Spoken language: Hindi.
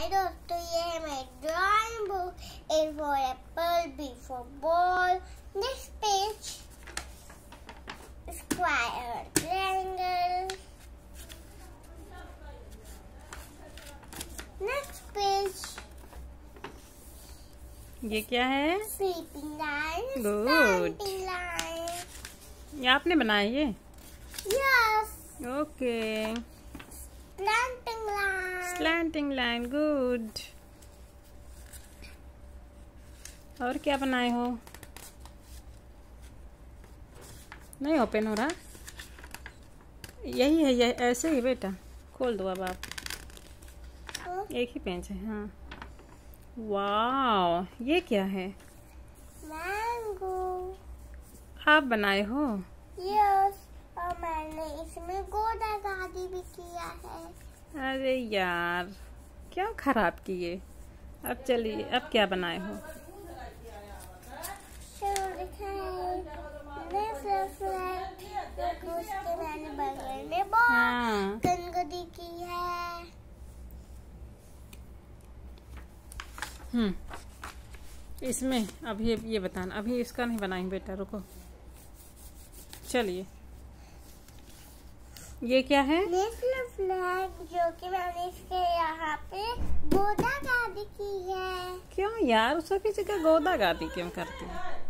दोस्तों, ये है मेरी drawing book. A for apple, B for ball. Next page, square, triangle. Next page, ये क्या है? sleeping line, Good. standing line. ये आपने बनाया ये? Yes. Okay. Slanting line. Slanting line, good. और क्या बनाए हो? नहीं ओपन हो रहा। यही है, ये ऐसे ही बेटा। खोल दो अब आप। एक ही पेज है। हाँ, वाह, ये क्या है? मैंगो। आप बनाए हो? यस, और मैंने इसमें गोदा गादी भी किया है। अरे यार, क्या खराब किए। अब चलिए, अब क्या बनाए हो? उसके मैंने बगल में बहुत गंदगी की है। इसमें अभी ये बताना। अभी इसका नहीं बनाएंगे बेटा, रुको। चलिए, ये क्या है? नेशनल फ्लैग, जो कि मैंने इसके यहाँ पे गोदा गादी की है। क्यों यार, सभी जगह गोदा गादी क्यों करती है?